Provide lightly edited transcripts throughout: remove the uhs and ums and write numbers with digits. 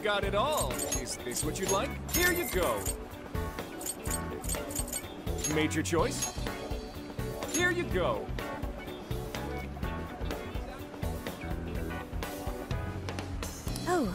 got it all. Is this what you'd like? Here you go. Made your choice? Here you go. Oh.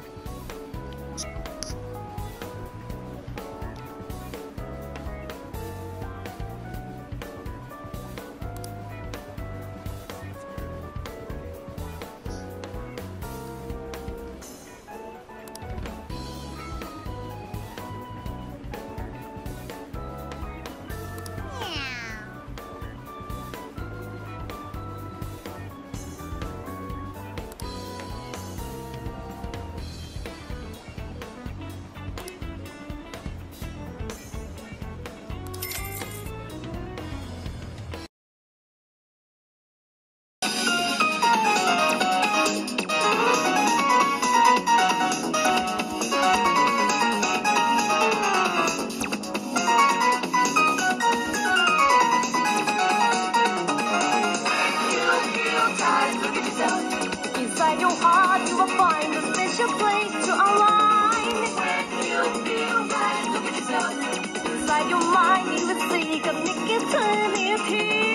Inside your heart, you will find a special place to align. When you feel right, look at yourself. Inside your mind, you will see a Nick is here.